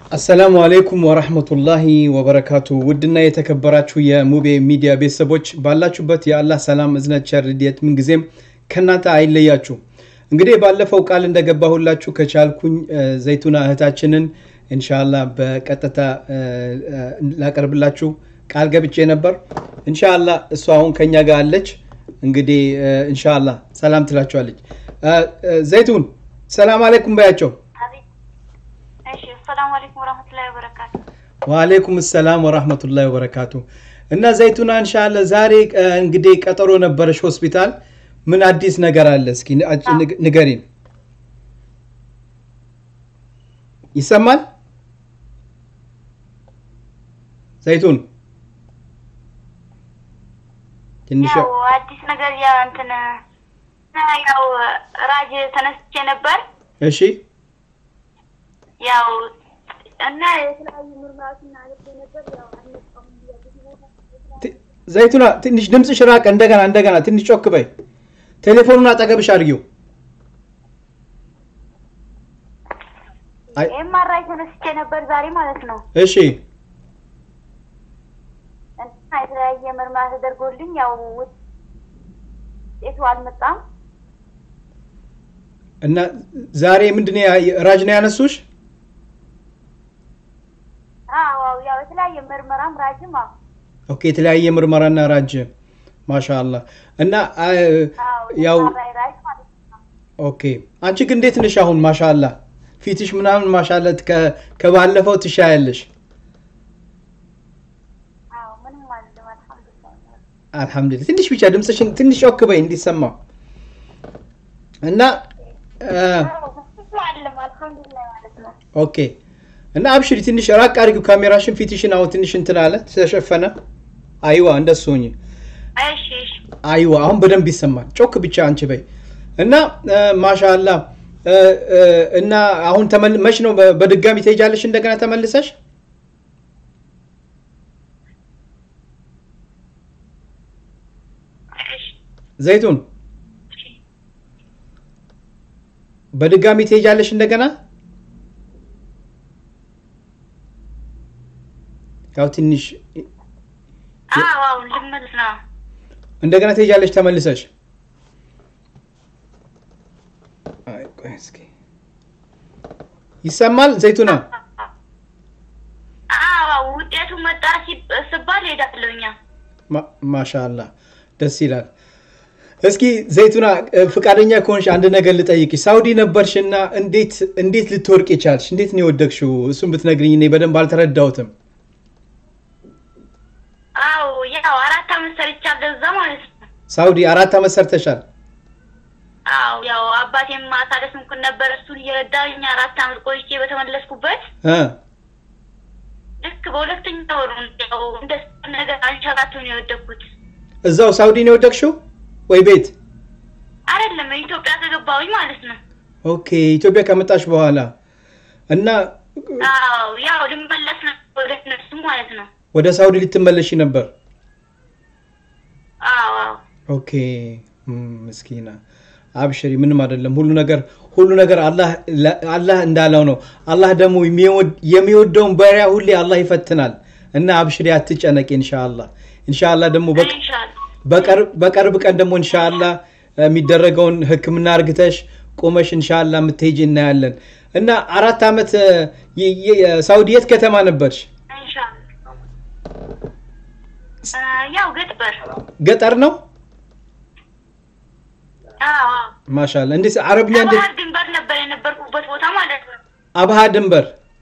السلام عليكم ورحمة الله وبركاته ودنا يتكبراتشو يا موبي ميديا بيسبوش بالاچوبت يا الله سلام ازنت شرديت من غزيم كناتا አይለያችሁ እንግዲህ ባለፈው ቃል እንደገባሁላችሁ ከቻልኩኝ ዘይቱና እህታችንን ኢንሻአላህ በቀጥታ ላቀርብላችሁ ቃል ገብቼ ነበር ኢንሻአላህ እሷ አሁን ከኛ ጋር አለች እንግዲህ ኢንሻአላህ ሰላም ትላችኋለች ዘይቱን ሰላም አለይኩም ባያቸው السلام عليكم ورحمة الله وبركاته وعليكم السلام ورحمة الله وبركاته እና ዘይቱና ኢንሻአላህ ዛሬ እንግዲህ ቀጠሮ ነበርሽ ሆስፒታል ምን አዲስ ነገር አለ እስኪ ንገሪን ይሰማል ዘይቱን ትንሽ አዲስ ነገር ያ እንትን ያው ራጅ ተነስቼ ነበር እሺ ያው እና የተለያዩ ምርመራዎችን አድርጌ ነበር ያው አንቀም ዘይቱና ትንሽ ድምጽሽ ራቀ እንደገና ትንሽ ጮክ በይ ቴሌፎኑን አጠገብሽ አድርጊው ኤምአርአይ ተነስቼ ነበር ዛሬ ማለት ነው እሺ እና የተለያየ ምርመራ ተደርጎልኝ ያው እሱ አልመጣም እና ዛሬ ምንድነው ራጅ ነው ያነሱሽ ያው የተለያየ ምርመራም ራጅም ኦኬ የተለያየ ምርመራና ራጅ ማሻአላህ እና ያው ኦኬ አንቺ ግን እንዴት ነሽ አሁን ማሻአላህ ፊትሽ ምናምን ማሻአላህ ከባለፈው ትሻያለሽ ምንም ማለት አልহামዱሊላህ ትንሽ ብቻ ድምጽሽን ትንሽ ጮክ በይ እንዲሰማ እና አልহামዱሊላህ ማለት ነው ኦኬ እና አብሽሪ ትንሽ ራቅ አድርጊው ካሜራሽን ፊትሽን አሁን ትንሽ እንትን አለ ተሸፈነ አይዋ እንደሱኝ እሺ አይዋ አሁን በደንብ ይሰማል ጮክ ብቻ አንቺ በይ እና ማሻአላህ እና አሁን መች ነው በድጋሚ ትሄጃለሽ እንደገና ተመልሰሽ ዘይቱን በድጋሚ ትሄጃለሽ እንደገና ያው ትንሽ ልመለስ ነው እንደገና ትሄጃለሽ ተመልሰሽ አይ ቆይ እስኪ ይሰማል ዘይቱና ውጤቱ መጣ ሲባል ሄዳለሁኛ ማሻአላህ ደስ ይላል እስኪ ዘይቱና ፍቃደኛ ከሆንሽ አንድ ነገር ልጠይቅሽ ሳውዲ ነበርሽና እንዴት ልትወርቂ ቻልሽ እንዴት ነው የወደቅሽው እሱን ብትነግሪኝ እኔ በደንብ አልተረዳሁትም ያው 4 አመት ሰርቻለሁ እዛ ማለት ነው ሳውዲ 4 አመት ሰርተሻል ያው አባቴም ማሳደስም ኩን ነበር እሱን እየረዳኝ 4 አመት ቆይቼ በተመለስኩበት ልክ በሁለተኛው ወር ነው እንደስ ነገር አንቻላቱ ነው የወደኩት እዛው ሳውዲ ነው የወደቅሽው ወይ ቤት አይደለም ኢትዮጵያ ተገባሁኝ ማለት ነው ኦኬ ኢትዮጵያ ከመጣሽ በኋላ እና ያው ልመለስ ነው ወደ እነሱ ማለት ነው ወደ ሳውዲ ልትመለሺ ነበር ኦኬ ምስኪና አብሽሪ ምንም አይደለም ሁሉ ነገር አላህ እንዳለው ነው አላህ ደግሞ የሚወደውን ባሪያ ሁሌ አላህ ይፈትናል እና አብሽሪ አትጨነቂ ኢንሻአላህ ደግሞ በቀርብ ቀን ደግሞ ኢንሻአላህ የሚደረገውን ህክምና አርግተሽ ቆመሽ ኢንሻአላህ ምትሄጂ እናያለን እና 4 አመት ሳውዲ የት ከተማ ነበርሽ ያው ገጠር ነው ማሻአላህ እንዴ አረብኛ እንዴ ባህር ድንበር ነበር የነበርኩበት ቦታ ማለት ነው አባሃ ድንበር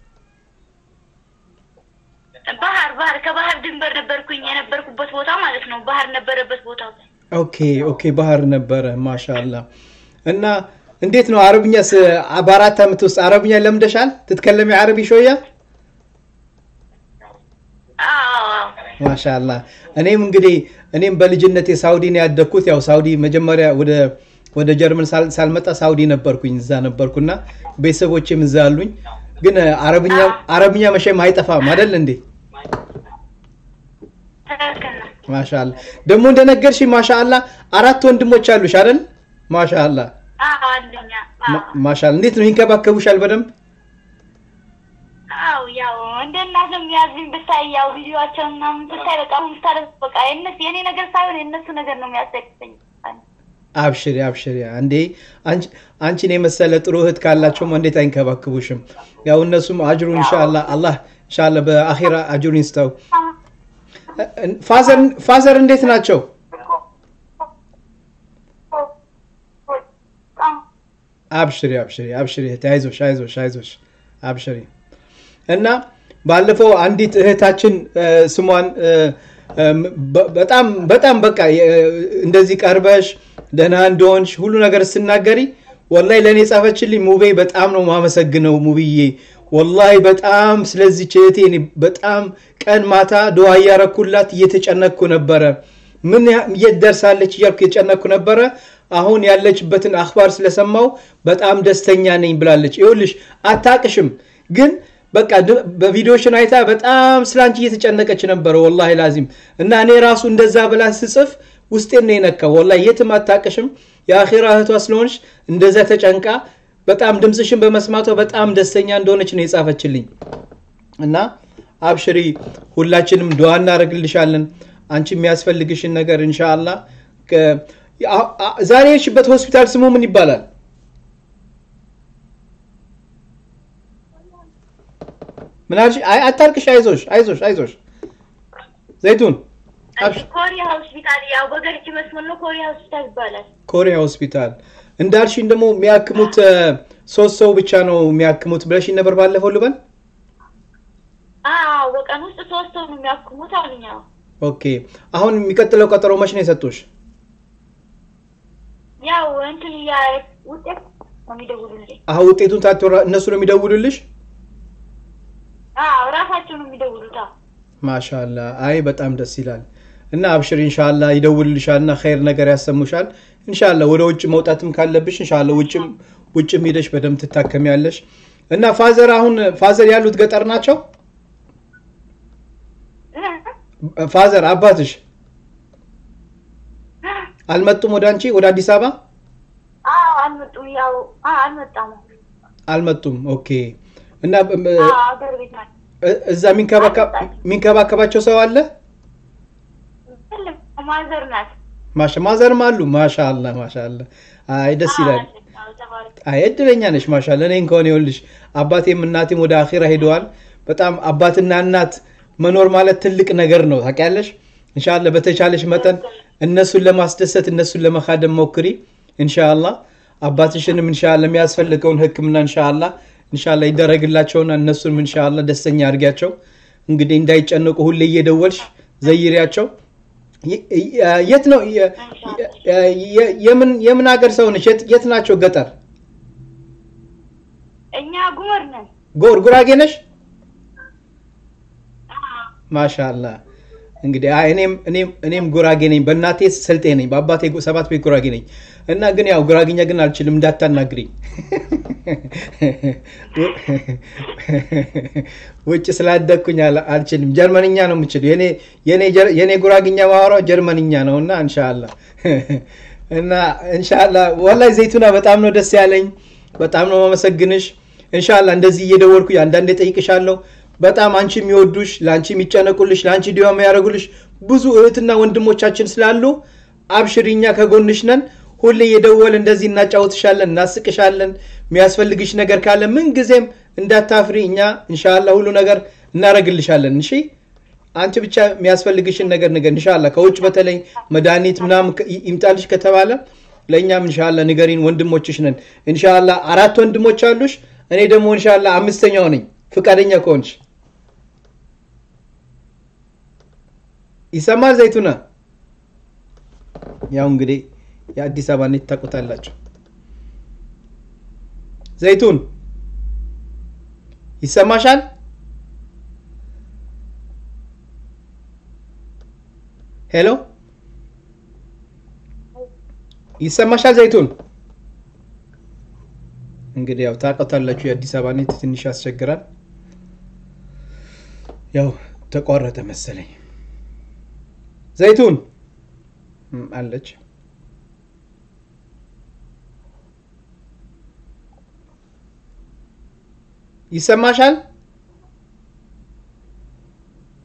ባህር ከባህር ድንበር ነበርኩኝ የነበርኩበት ቦታ ማለት ነው ባህር ነበረበት ቦታው ኦኬ ባህር ነበረ ማሻአላህ እና እንዴት ነው አረብኛስ በአራት አመት ውስጥ አረብኛ ለምደሻል ትትከለሚ አረቢ ሾያ ማሻአላህ እኔም በልጅነቴ ሳውዲ ነው ያደኩት ያው ሳውዲ መጀመሪያ ወደ ጀርመን ሳልመጣ ሳውዲ ነበርኩኝ እዛ ነበርኩና ቤተሰቦቼም እዛ አሉኝ ግን አረብኛ መቼም አይጠፋም አይደል እንዴ ማሻአላህ ደግሞ እንደነገርሽ ማሻአላህ 4 ወንድሞች አሉሽ አይደል ማሻአላህ አለኛ ማሻአላህ እንዴት ነው ይንከባከቡሻል በደንብ አው ያው እንደናንተም ያዝኝ ብታይ ያው ቪዲዮአቸውን ምናምን ብታይ በቃ ሙስታረስ በቃ የኔ ነገር ሳይሆን የነሱ ነገር ነው የሚያስደስተኝ አብሽሪ አንዴ አንቺን የመሰለ ጥሩ እህት ካላቸው እንዴት አይንከባከቡሽም ያው እነሱም አጅሩን ኢንሻአላህ አላህ ኢንሻአላህ በአኺራ አጅሩን ይስጠው ፋዘር እንዴት ናቸው አብሽሪ አይዞሽ አብሽሪ እና ባለፈው አንዲት እህታችን ስሟን በጣም በቃ እንደዚህ ቀርበሽ ደህና እንደሆንሽ ሁሉ ነገር ስናገሪ ወላሂ ለኔ ጻፈችልኝ ሙቤ በጣም ነው ማመሰግነው ሙብዬ ወላሂ በጣም ስለዚህ እህቴ በጣም ቀን ማታ ዱዓ ያረኩላት እየተጨነኩ ነበር ምን ይደርሳለች እያልኩ እየተጨነኩ ነበር አሁን ያለችበትን አخبار ስለሰማው በጣም ደስተኛ ነኝ ብላለች ይኸውልሽ አታቅሽም ግን በቃ በቪዲዮሽን አይታ በጣም ስላንቺ እየተጨነቀች ነበር ወላሂ ላዚም እና እኔ ራሱ እንደዛ ብላ ስጽፍ ውስጤን ነው የነካው ወላሂ የትም አታቅሽም የአኺራ እህቷ ስለሆንሽ እንደዛ ተጨንቃ በጣም ድምጽሽን በመስማቷ በጣም ደስተኛ እንደሆነች ነው የጻፈችልኝ እና አብሽሪ ሁላችንም ዱዓ እናደርግልሻለን አንቺ የሚያስፈልግሽን ነገር ኢንሻአላህ ዛሬ ሽበት ሆስፒታል ስሙ ምን ይባላል ምናልሽ አታርቅሽ አይዞሽ ዘይቱን ኮሪያ ሆስፒታል ያው በገርጂ መስመር ነው ኮሪያ ሆስፒታል ይባላል ኮሪያ ሆስፒታል እንዳልሽኝ ደግሞ የሚያክሙት 3 ሰው ብቻ ነው የሚያክሙት ብለሽ ነበር ባለፈው ልበል በቀን ውስጥ 3 ሰው ነው የሚያክሙት አሉኛው ኦኬ አሁን የሚቀጥለው ቀጠሮ መች ነው የሰጡሽ ያው እንትን ያ ውጤት ነው የሚደውሉልኝ ውጤቱን ታጥራ እነሱ ነው የሚደውሉልሽ ራሳቸው ነው የሚደውሉታ ማሻአላ አይ በጣም ደስ ይላል እና አብሽር ኢንሻአላህ ይደውልልሻልና ኸይር ነገር ያሰሙሻል ኢንሻአላህ ወደ ውጭ መውጣትም ካለብሽ ኢንሻአላህ ውጭም ሄደሽ በደም ትታከሚያለሽ እና ፋዘር ያሉት ገጠር ናቸው ፋዘር አባትሽ አልመጡም ወደ አንቺ ወደ አዲስ አበባ አልመጡም ያው አልመጡም ኦኬ እና አገር ቤት ናቸው እዛ ሚንከባከባቸው ሰው አለ ማዘርም አሉ ማሻአላ አይ ደስ ይላል አይ እድለኛ ነሽ ማሻአላ እኔ እንኳን ይኸውልሽ አባቴም እናቴም ወደ አኺራ ሄደዋል በጣም አባትና እናት መኖር ማለት ትልቅ ነገር ነው ታውቂያለሽ ኢንሻአላህ በተቻለሽ መጠን እነሱን ለማስደሰት እነሱን ለመखाደም ሞክሪ ኢንሻአላህ አባትሽንም ኢንሻአላህ የሚያስፈልገውን ህክምና ኢንሻአላህ ይደረግላቸውና እነሱንም ኢንሻአላህ ደስተኛ አድርጊያቸው እንግዲህ እንዳይጨነቁ ሁሌ እየደወልሽ ዘይሪያቸው የት ነው የምን ሀገር ሰው ነሽ የት ናቸው ገጠር እኛ ጎር ነን ጉራጌ ነሽ ማሻአላህ እንግዲህ እኔም ጉራጌ ነኝ በእናቴ ስልጤ ነኝ በአባቴ 7 ቤት ጉራጌ ነኝ እና ግን ያው ጉራጌኛ ግን አልችልም እንዳታናግሪኝ ውጭ ስላደኩኝ አልችልም ጀርመንኛ ነው የምችለው የኔ ጉራጌኛ ማወራው ጀርመንኛ ነውና ኢንሻአላህ እና ኢንሻአላህ ወላሂ ዘይቱና በጣም ነው ደስ ያለኝ በጣም ነው ማመሰግንሽ ኢንሻአላህ እንደዚህ እየደወልኩ አንዳንዴ ጠይቅሻለሁ በጣም አንቺ የሚወዱሽ ላንቺ የሚጨነቁልሽ ላንቺ ዲዋ የሚያረጉልሽ ብዙ እህትና ወንድሞቻችን ስላሉ አብሽሪኛ ከጎንሽ ነን ሁሌ እየደወል እንደዚህ እናጫውትሻለን እናስቅሻለን የሚያስፈልግሽ ነገር ካለ ምን ጊዜም እንዳታፍሪ እኛ ኢንሻአላህ ሁሉ ነገር እናረግልሻለን እሺ አንቺ ብቻ የሚያስፈልግሽን ነገር ኢንሻአላህ ከውጭ በተለይ መድኃኒት ምናም ይምጣልሽ ከተባለ ለኛም ኢንሻአላህ ንገሪን ወንድሞችሽ ነን ኢንሻአላህ 4 ወንድሞች አሉሽ እኔ ደግሞ ኢንሻአላህ አምስተኛው ነኝ ፍቃደኛ ከሆንሽ ይሰማል ዘይቱና ያው እንግዲህ የአዲስ አበባ ነው ታቆታላችሁ ዘይቱን ይሰማሻል ሄሎ ይሰማሻል ዘይቱን እንግዲህ ያው ታቆታላችሁ የአዲስ አበባ ነው ትንሽ ያስቸግራል ያው ተቋረጠ መሰለኝ ዘይቱን አለች ይሰማሻል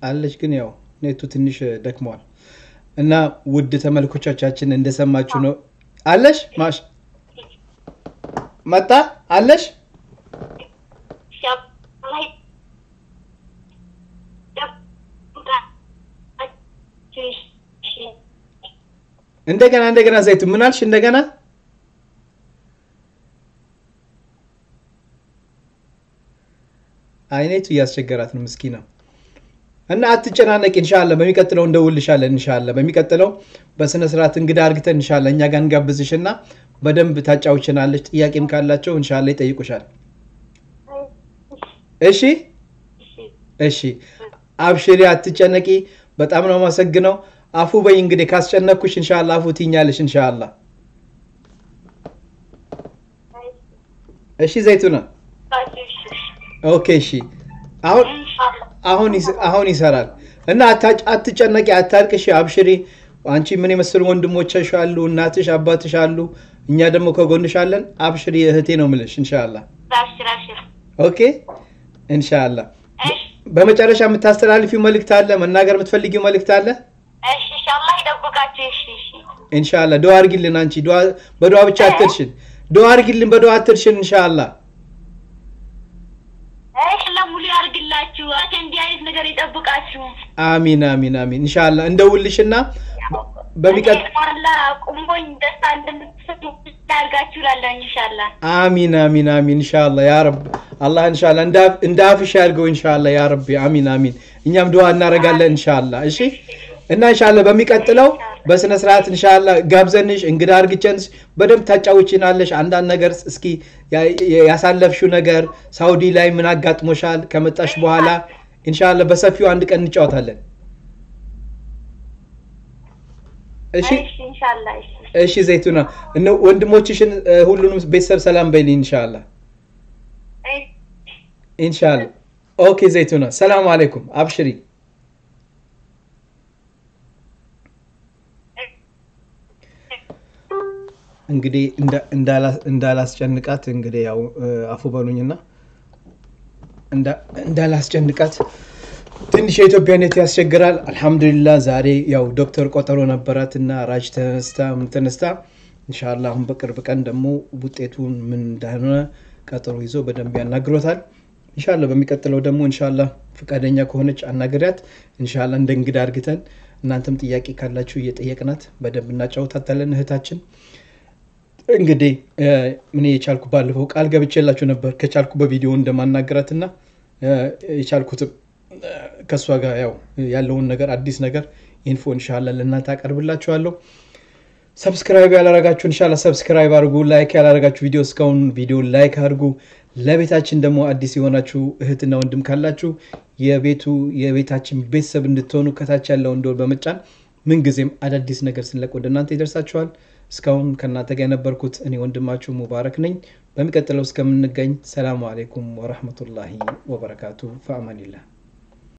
አለች ግን ያው ኔቱ ትንሽ ደክሟል እና ውድ ተመልካቾቻችን እንደሰማችሁ ነው አለሽ ማሽ መጣ አለሽ እንደገና ዘይቱ ምን አልሽ እንደገና አይኔቱ ያስቸገራት ነው ምስኪና እና አትጨናነቂ ኢንሻአላህ በሚቀጥለው እንደውልሻለን ኢንሻአላህ በሚቀጥለው በስነ ስርዓት እንግዳ አርግተን ኢንሻአላህ እኛ ጋር እንጋብዝሽና በደንብ ታጫውችናለሽ ጥያቄም ካላቸው ኢንሻአላህ ይጠይቁሻል እሺ አብሽሪ አትጨነቂ በጣም ነው ማሰግነው አፉ በይ እንግዲህ ካስጨነኩሽ ኢንሻአላህ አፉ ትኛለሽ ኢንሻአላህ እሺ ዘይቱና ኦኬ እሺ አሁን ይሰራል እና አትጨነቂ አታልቅሽ አብሽሪ አንቺ ምን የመስሉ ወንድሞችሽ አሉ እናትሽ አባትሽ አሉ እኛ ደግሞ ከጎንሽ አለን አብሽሪ እህቴ ነው ምልሽ ኢንሻአላህ ኦኬ ኢንሻአላህ በመጨረሻ የምታስተላልፊው መልእክት አለ መናገር የምትፈልጊው መልእክት አለ እሺ ኢንሻአላህ ይደብቃችሁ እሺ ኢንሻአላህ ዱአ አርጊልን አንቺ በዱአ ብቻ አትርሽን ዱአ አርጊልን በዱአ አትርሽን ኢንሻአላህ ለሙሉ ያርግላችሁ አተንዲ አይነት ነገር ይጠብቃችሁ አሚን ኢንሻአላህ እንደውልሽና በሚቀጥላ ቁምቦኝ ደስታ እንደምትሰጡ ያርጋችሁ ላላህ ኢንሻአላህ አሚን ኢንሻአላህ ያ ረብ አላህ ኢንሻአላህ እንዳፍሽ ያርገው ኢንሻአላህ ያ ረብ አሚን እኛም ዱአ እናረጋለን ኢንሻአላህ እሺ እና ኢንሻአላህ በሚቀጥለው በስነ ስርዓት ኢንሻአላህ ጋብዘንሽ እንግዳ አርግጨንሽ በደንብ ታጫውቺናለሽ አንዳንድ ነገር እስኪ ያሳለፍሽው ነገር ሳውዲ ላይ ምን አጋጥሞሻል ከመጣሽ በኋላ ኢንሻአላህ በሰፊው አንድ ቀን እንጫወታለን እሺ ኢንሻአላህ እሺ ዘይቱና እና ወንድሞችሽን ሁሉንም ቤተሰብ ሰላም በይልኝ ኢንሻአላህ ኦኬ ዘይቱና ሰላም አለይኩም አብሽሪ እንግዲህ እንዳላስጨንቃት እንግዲህ ያው አፉ በሉኝና እንዳላስጨንቃት ትንሽ የኢትዮጵያነት ያስቸግራል አልহামዱሊላህ ዛሬ ያው ዶክተር ቆጠሮ ነበራትና ራጅ ተነስታ ኢንሻአላህ አሁን በቅርብ ቀን ደግሞ ውጤቱን ምን እንደሆነ ቀጠሮ ይዞ በደንብ ያናግሮታል ኢንሻአላህ በሚቀጥለው ደግሞ ኢንሻአላህ ፍቃደኛ ከሆነች አናግሪያት ኢንሻአላህ እንደንግዳ አርግተን እናንተም ጥያቄ ካላችሁ እየጠየቅናት በደንብ እናጫውታታለን እህታችን እንግዲህ ምን የቻልኩ ባለፈው ቃል ገብቼላችሁ ነበር ከቻልኩ በቪዲዮ እንደማናገራትና የቻልኩት ከሷ ጋር ያው ያለውን ነገር አዲስ ነገር ኢንፎ ኢንሻአላህ ለእናንተ አቀርብላችኋለሁ ሰብስክራይብ ያላረጋችሁ ኢንሻአላህ ሰብስክራይብ አድርጉ ላይክ ያላረጋችሁ ቪዲዮ ላይክ አድርጉ ለቤታችን ደግሞ አዲስ የሆናችሁ እህትና ወንድም ካላችሁ የቤታችን ቤተሰብ እንድትሆኑ ከታች ያለው እንደው በመጫን ምን ጊዜም አዳዲስ ነገር ስንለቅ ወደ እናንተ ይደርሳችኋል እስካሁን ከናንተ ጋር ነበርኩት እኔ ወንድማችሁ ሙባረክ ነኝ በሚቀጥለው እስከምንገኝ ሰላም አለይኩም ወራህመቱላሂ ወበረካቱ ፈአማኒላህ